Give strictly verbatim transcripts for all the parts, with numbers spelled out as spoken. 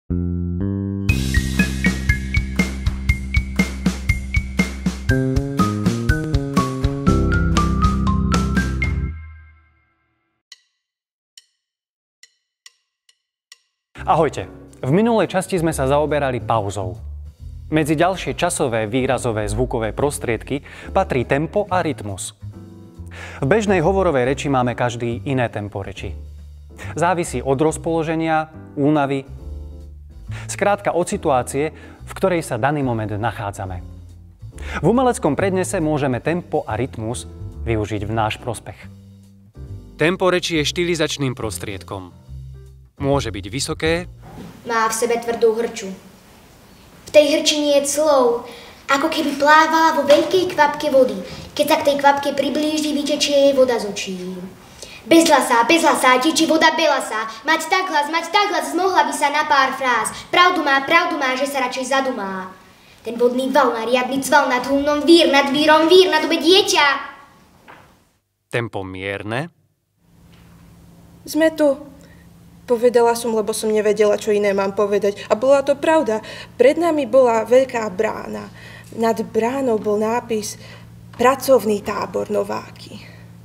Ahojte. V minulej časti sme sa zaoberali pauzou. Medzi ďalšie časové, výrazové, zvukové prostriedky patrí tempo a rytmus. V bežnej hovorovej reči máme každý iné tempo reči. Závisí od rozpoloženia, únavy, skrátka od situácie, v ktorej sa daný moment nachádzame. V umeleckom prednese môžeme tempo a rytmus využiť v náš prospech. Tempo reči je štilizačným prostriedkom. Môže byť vysoké. Má v sebe tvrdú hrču. V tej hrči nie je clov, ako keby plávala vo veľkej kvapke vody. Keď sa k tej kvapke priblíži, vytečie jej voda z očí. Bezhlasá, bezhlasá, teči voda belasá. Mať tak hlas, mať tak hlas, zmohla by sa na pár fráz. Pravdu má, pravdu má, že sa radšej zadumá. Ten vodný val má riadny cval nad húnom, vír nad vírom, vír nad obe dieťa. Tempo mierne. Sme tu. Povedala som, lebo som nevedela, čo iné mám povedať. A bola to pravda. Pred nami bola veľká brána. Nad bránou bol nápis Pracovný tábor Nováky.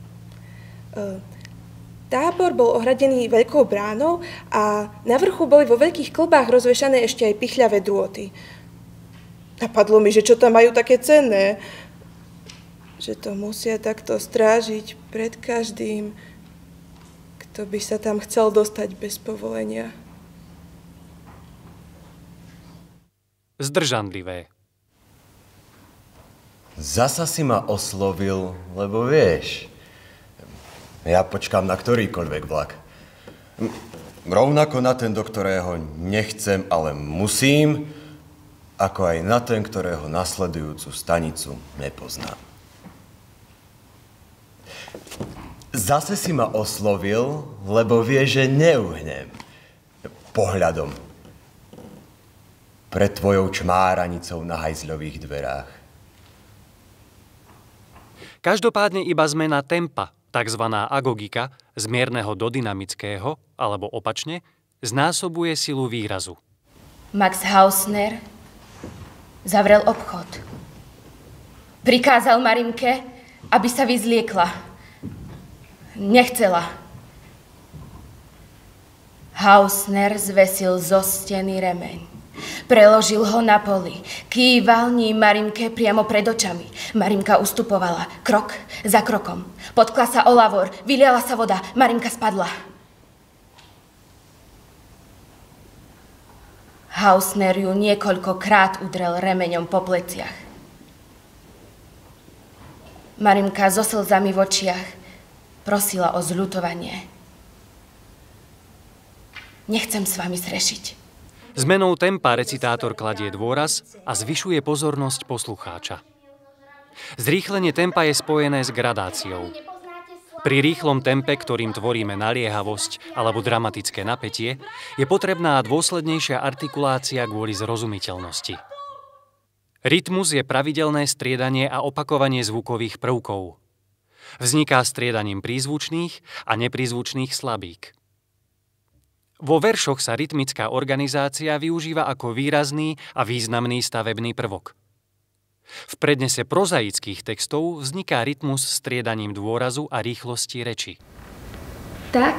Tábor bol ohradený veľkou bránou a na vrchu boli vo veľkých klbách rozvešané ešte aj pichľavé drôty. Napadlo mi, že čo tam majú také cenné. Že to musia takto strážiť pred každým, kto by sa tam chcel dostať bez povolenia. Zdržanlivé. Zasa si ma oslovil, lebo vieš, ja počkám na ktorýkoľvek vlak. Rovnako na ten, do ktorého nechcem, ale musím, ako aj na ten, ktorého nasledujúcu stanicu nepoznám. Zase si ma oslovil, lebo vie, že neuhnem pohľadom pred tvojou čmáranicou na hajzľových dverách. Každopádne iba zmena tempa, takzvaná agogika, z mierneho do dynamického, alebo opačne, znásobuje silu výrazu. Max Hausner zavrel obchod. Prikázal Marinke, aby sa vyzliekla. Nechcela. Hausner zvesil zo steny remeň. Preložil ho na poli. Kýval ním Marinke priamo pred očami. Marinka ustupovala. Krok za krokom. Potkla sa o lavor. Vyliala sa voda. Marinka spadla. Hausner ju niekoľkokrát udrel remeňom po pleciach. Marinka so slzami v očiach prosila o zľutovanie. Nechcem s vami zrešiť. Zmenou tempa recitátor kladie dôraz a zvyšuje pozornosť poslucháča. Zrýchlenie tempa je spojené s gradáciou. Pri rýchlom tempe, ktorým tvoríme naliehavosť alebo dramatické napätie, je potrebná dôslednejšia artikulácia kvôli zrozumiteľnosti. Rytmus je pravidelné striedanie a opakovanie zvukových prvkov. Vzniká striedaním prízvučných a neprízvučných slabík. Vo veršoch sa rytmická organizácia využíva ako výrazný a významný stavebný prvok. V prednese prozaických textov vzniká rytmus striedaním dôrazu a rýchlosti reči. Tak,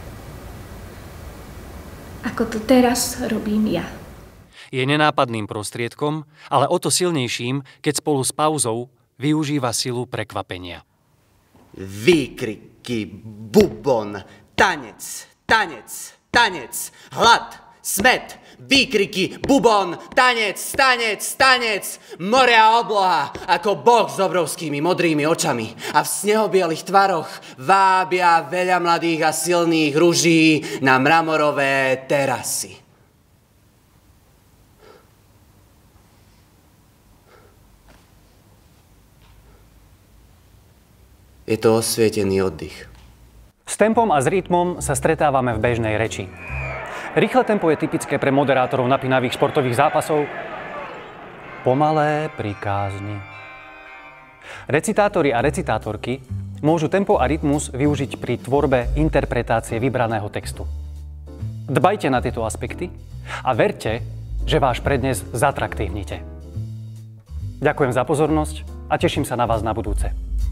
ako to teraz robím ja. Je nenápadným prostriedkom, ale o to silnejším, keď spolu s pauzou využíva silu prekvapenia. Výkriky, bubon, tanec, tanec, tanec, hlad, smet, výkriky, bubon, tanec, tanec, tanec, more a obloha, ako boh s obrovskými modrými očami a v snehobielých tvaroch vábia veľa mladých a silných ruží na mramorové terasy. Je to osvietený oddych. S tempom a s rytmom sa stretávame v bežnej reči. Rýchle tempo je typické pre moderátorov napínavých športových zápasov. Pomalé prikázni. Recitátori a recitátorky môžu tempo a rytmus využiť pri tvorbe interpretácie vybraného textu. Dbajte na tieto aspekty a verte, že váš prednes zatraktívnite. Ďakujem za pozornosť a teším sa na vás na budúce.